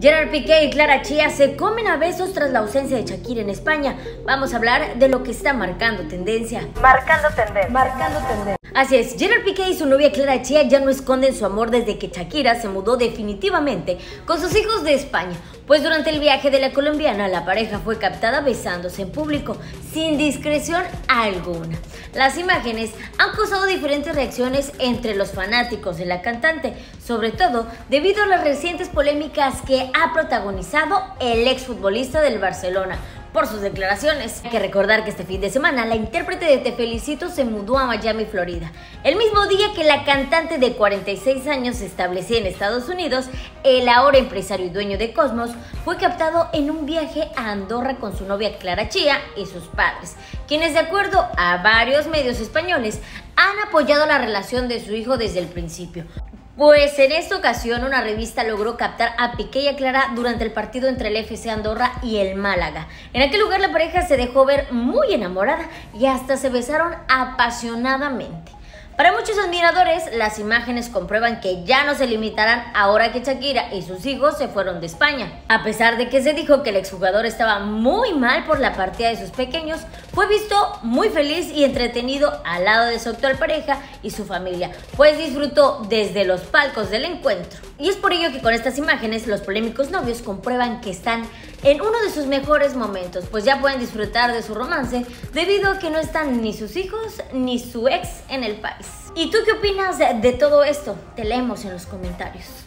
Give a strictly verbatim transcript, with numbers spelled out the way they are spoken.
Gerard Piqué y Clara Chía se comen a besos tras la ausencia de Shakira en España. Vamos a hablar de lo que está marcando tendencia. Marcando tendencia. Marcando tendencia. Así es, Gerard Piqué y su novia Clara Chía ya no esconden su amor desde que Shakira se mudó definitivamente con sus hijos de España. Pues durante el viaje de la colombiana, la pareja fue captada besándose en público, sin discreción alguna. Las imágenes han causado diferentes reacciones entre los fanáticos de la cantante, sobre todo debido a las recientes polémicas que ha protagonizado el exfutbolista del Barcelona por sus declaraciones. Hay que recordar que este fin de semana la intérprete de Te Felicito se mudó a Miami, Florida. El mismo día que la cantante de cuarenta y seis años se establecía en Estados Unidos, el ahora empresario y dueño de Cosmos fue captado en un viaje a Andorra con su novia Clara Chía y sus padres, quienes, de acuerdo a varios medios españoles, han apoyado la relación de su hijo desde el principio. Pues en esta ocasión una revista logró captar a Piqué y a Clara durante el partido entre el F C Andorra y el Málaga. En aquel lugar la pareja se dejó ver muy enamorada y hasta se besaron apasionadamente. Para muchos admiradores, las imágenes comprueban que ya no se limitarán ahora que Shakira y sus hijos se fueron de España. A pesar de que se dijo que el exjugador estaba muy mal por la partida de sus pequeños, fue visto muy feliz y entretenido al lado de su actual pareja y su familia, pues disfrutó desde los palcos del encuentro. Y es por ello que con estas imágenes los polémicos novios comprueban que están en uno de sus mejores momentos, pues ya pueden disfrutar de su romance debido a que no están ni sus hijos ni su ex en el país. ¿Y tú qué opinas de, de todo esto? Te leemos en los comentarios.